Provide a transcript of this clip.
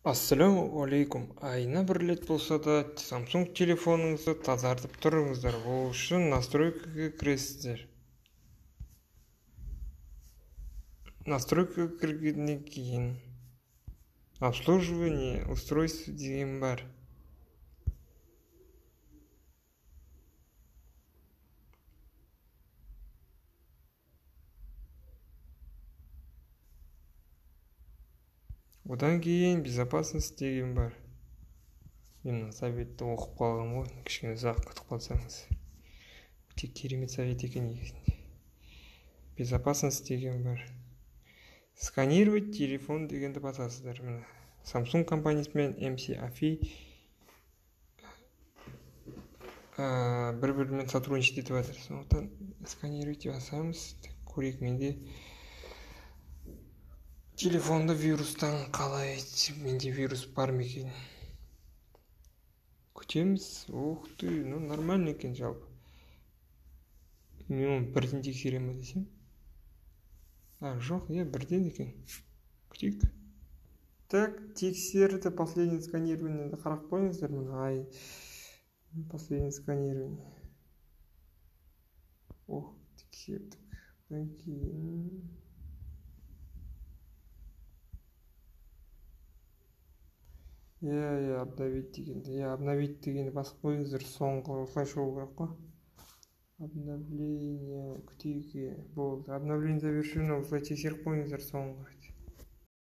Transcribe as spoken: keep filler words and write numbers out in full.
Ассалаумағалейкум. Айына бір рет болса да Samsung телефоныңызды тазартып тұрыңыздар. Ол үшін настройкаға кіресіздер. Настройкаға кіргеннен кейін обслуживание устройства деген бар. Одан кейін безопасность деген бар. Мен советті оқып қалғам ғой, кішкене ұзақ күтіп қалсаңыз. Өте керемет совет екен негізінде. Безопасность деген бар. Сканировать телефон дегенді басасыздар. Міне Samsung компаниясымен эм си Афи бір-бірімен сотрудничать етіп жатыр. Сондықтан сканировать басамыз. Көрейік, менде телефонда вирустан қалай, менде вирус бар ма екен. Күтеміз. Ух ты, ну нормально екен жалпы. Мен оны бірден тексеремін десем. А, жоқ, е, бірден екен. Күтейік. Так, тексерді. Последний сканирование қарап қойыңыздар. Ай, последний сканирование. Ох, тексердік. Одан кейін Иә, иә, обновить дегенде. Иә, обновить дегенде басып қойыңыздар. Соңғы осылайша болу керек қой. Обновление, күтейік. Болды. Обновление завершено. Осылай тексеріп қойыңыздар соңғы.